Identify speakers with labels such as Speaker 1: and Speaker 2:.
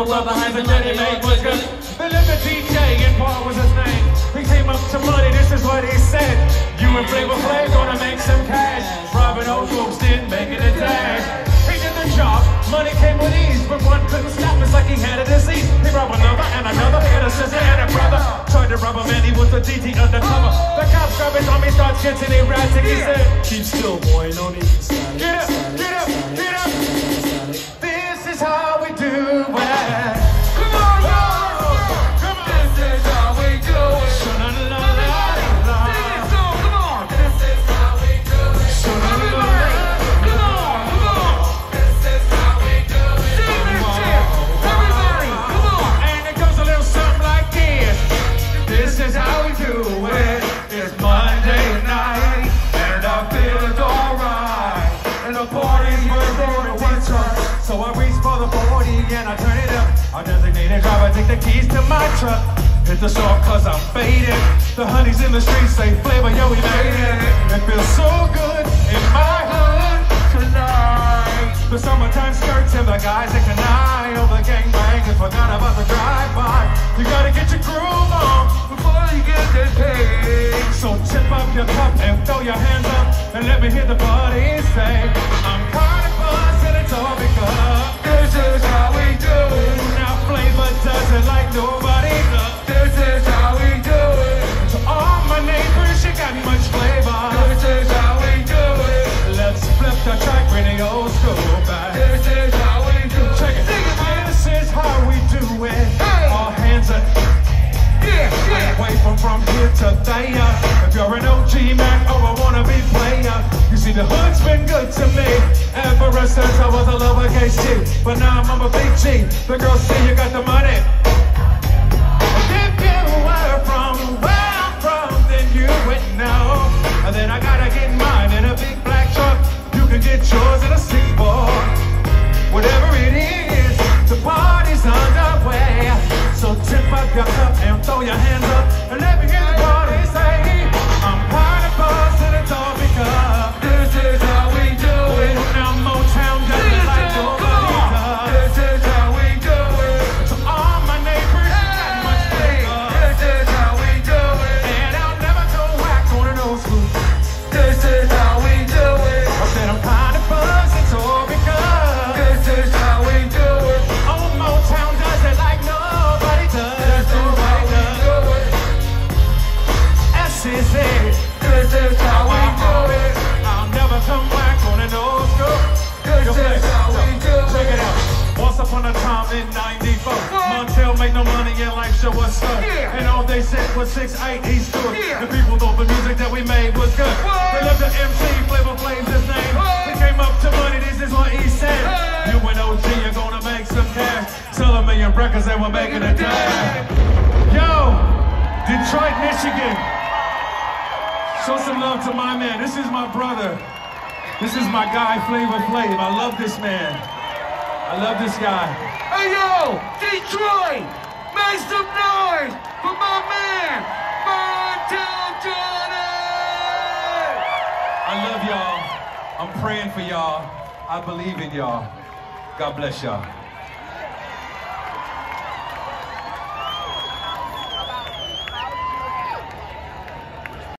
Speaker 1: people love behind the Jenny made was good. The living DJ and Paul was his name. He came up to money, this is what he said. You and Flavor Flav gonna make some cash. Robin Hood whoops in, making a dash. He did the job, money came with ease, but one couldn't stop, it's like he had a disease. He robbed another and another, had a sister and a brother. Tried to rob a man, he was the DT undercover. The cops grab his arm, he starts getting erratic. He said, keep still, boy, no need to stop. Get up, get up, get up. This is how we do it. Come on, y'all! Come on! This is how we do it. So I reach for the 40 and I turn it up. Our designated driver take the keys to my truck. Hit the shore cause I'm faded. The honeys in the streets say Flavor, yo, we made it. It feels so good in my hood tonight. The summertime skirts and the guys that can eye over the gangbang and forgot about the drive-by. You gotta get your groove on before you get this paid. So tip up your cup and throw your hands up and let me hear the party say, I'm carnivorous and it's all because this is how we do it. Now Flavor does it like nobody does. This is how we do it. To all my neighbors, you got much flavor. This is how we do it. Let's flip the track, bring the old school back. This is how we do it. Check it. This is how we do it. Hey. All hands are away from here to there. If you're an OG man or a wannabe player, you see the hood's been good to me ever since I was a lowercase G. But now I'm a big G. The girls say you got the money. If you were from where I'm from, then you would know. And then I gotta get mine in a big black truck. You can get yours in a 6-ball. Whatever it is, the party's underway. So tip up your cup and throw your hands up and let me hear the party say, I'm carnivorous and it's all because this is how we do it. Now Motown does it like nobody does. This is how we do it. To all my neighbors, you got much flavor. This is how we do it. And I'll never go whack on an old school. This is how we do it. I said I'm carnivorous, it's all because this is how we do it. Old Motown does it like nobody does. This is how we do it. I'll never come back on an old school. This is how we do it. Check it out. Once upon a time in '94, Montel made no money and life show was slow. And all they said was 6'8", he stood. The people thought the music that we made was good. They loved the MC, Flavor Flav's his name. He came up to money, this is what he said. You and OG are gonna make some cash. Sell a million records and we're making a dash. Yo, Detroit, Michigan. Show some love to my man. This is my brother. This is my guy, Flavor Flav. I love this man. I love this guy.
Speaker 2: Hey yo, Detroit, make some noise for my man, Montel Jordan.
Speaker 1: I love y'all. I'm praying for y'all. I believe in y'all. God bless y'all.